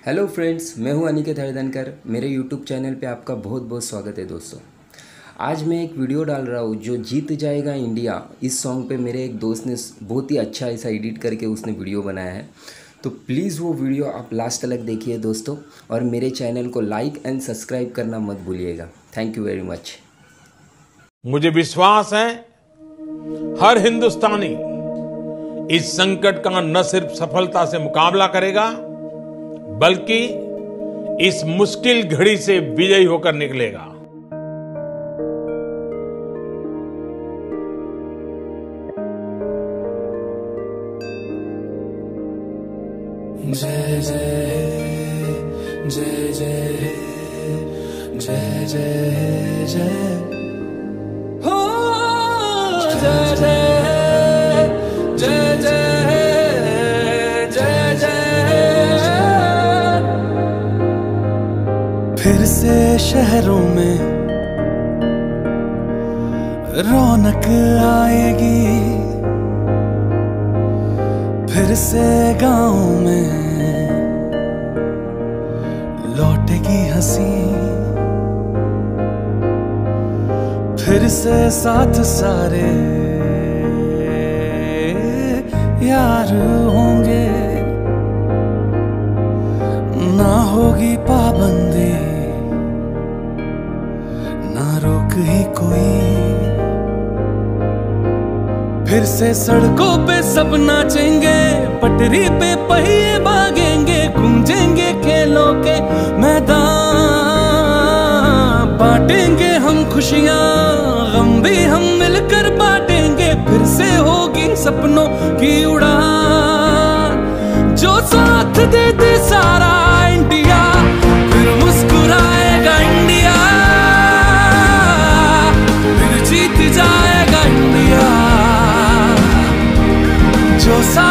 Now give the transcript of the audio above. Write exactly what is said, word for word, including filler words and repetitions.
Hello friends, मैं हूं अनिकेत हरदनकर। मेरे यूट्यूब चैनल पे आपका बहुत बहुत स्वागत है दोस्तों। आज मैं एक वीडियो डाल रहा हूं जो जीत जाएगा इंडिया। इस सॉन्ग पे मेरे एक दोस्त ने बहुत ही अच्छा ऐसा एडिट करके उसने वीडियो बनाया है, तो प्लीज़ वो वीडियो आप लास्ट तक देखिए दोस्तों, और मेरे चैनल को लाइक एंड सब्सक्राइब करना मत भूलिएगा। Thank you very much. मुझे विश्वास है हर हिंदुस्तानी इस संकट का न सिर्फ सफलता से मुकाबला करेगा बल्कि इस मुश्किल घड़ी से विजयी होकर निकलेगा। जय जय जय जय जय जय जय हो जय जय जय जय जय जय। फिर से शहरों में रौनक आएगी, फिर से गाँव में लौटेगी हंसी, फिर से साथ सारे यार होंगे, ना होगी पाबंदी ना रोक ही कोई। फिर से सड़कों पे सब नाचेंगे, पटरी पे पहिए भागेंगे, गूंजेंगे खेलों के मैदान, बांटेंगे हम खुशियां, गम भी हम मिलकर बांटेंगे। फिर से होगी सपनों की उड़ान, जो साथ दे दे सारा इंडिया, फिर मुस्कुराएगा इंडिया, फिर जीत जाएगा इंडिया। जो